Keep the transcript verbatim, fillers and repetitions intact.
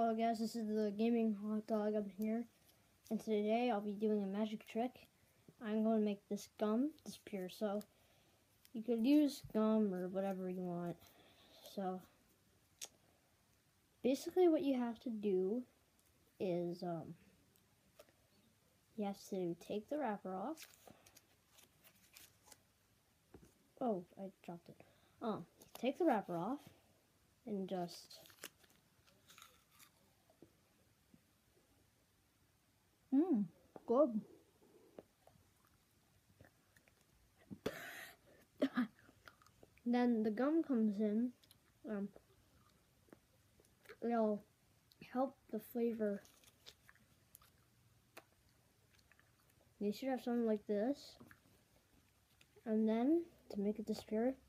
Hello guys, this is the gaming hot dog up here, and today I'll be doing a magic trick. I'm going to make this gum disappear, so you could use gum or whatever you want. So basically what you have to do is um, you have to take the wrapper off. Oh, I dropped it. Um, take the wrapper off and just Mmm, good. Then the gum comes in. Um, it'll help the flavor. You should have something like this. And then, to make it disappear,